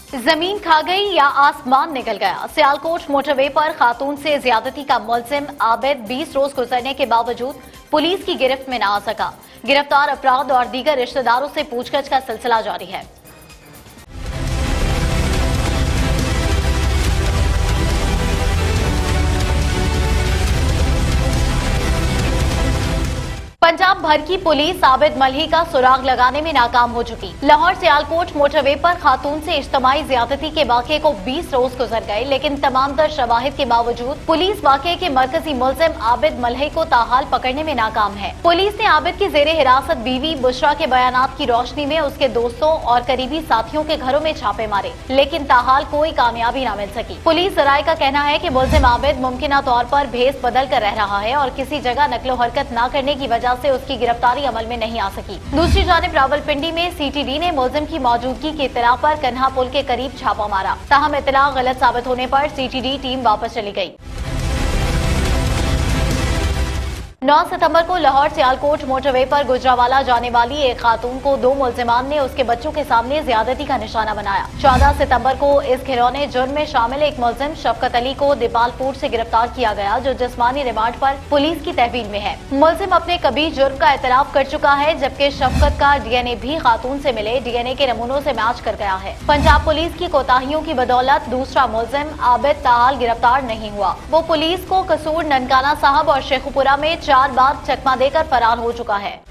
जमीन खा गई या आसमान निकल गया। सियालकोट मोटरवे पर खातून से ज्यादती का मुलजिम आबिद 20 रोज गुजरने के बावजूद पुलिस की गिरफ्त में न आ सका। गिरफ्तार अपराध और दीगर रिश्तेदारों से पूछताछ का सिलसिला जारी है। पंजाब भर की पुलिस आबिद मल्ही का सुराग लगाने में नाकाम हो चुकी। लाहौर सियालकोट मोटरवे पर खातून से इज्तमाई ज्यादती के वाक़े को 20 रोज गुजर गए, लेकिन तमाम तर शवाहिद के बावजूद पुलिस वाक़े के मरकजी मुलजिम आबिद मल्ही को ताहाल पकड़ने में नाकाम है। पुलिस ने आबिद की जेरे हिरासत बीवी बुशरा के बयानात की रोशनी में उसके दोस्तों और करीबी साथियों के घरों में छापे मारे, लेकिन ताहाल कोई कामयाबी न मिल सकी। पुलिस जराये का कहना है कि मुलजिम आबिद मुमकिना तौर पर भेस बदल कर रह रहा है और किसी जगह नकलो हरकत न करने की वजह से उसकी गिरफ्तारी अमल में नहीं आ सकी। दूसरी जानिब रावलपिंडी में सीटीडी ने मुलजिम की मौजूदगी की इत्तला पर कन्हा पुल के करीब छापा मारा। ताहम इत्तला गलत साबित होने पर सीटीडी टीम वापस चली गई। 9 सितंबर को लाहौर सियालकोट मोटरवे पर गुजरावाला जाने वाली एक खातून को 2 मुलजिमान ने उसके बच्चों के सामने ज्यादती का निशाना बनाया। 14 सितंबर को इस घिनौने जुर्म में शामिल एक मुलजिम शफकत अली को दीपालपुर से गिरफ्तार किया गया, जो जिस्मानी रिमांड पर पुलिस की तहवील में है। मुलजिम अपने कबीर जुर्म का एतराफ कर चुका है, जबकि शफकत का डीएनए भी खातून से मिले डीएनए के नमूनों से मैच कर गया है। पंजाब पुलिस की कोताहियों की बदौलत दूसरा मुलजिम आबिद ताहाल गिरफ्तार नहीं हुआ। वो पुलिस को कसूर ननकाना साहब और शेखुपुरा में 4 बार चकमा देकर फरार हो चुका है।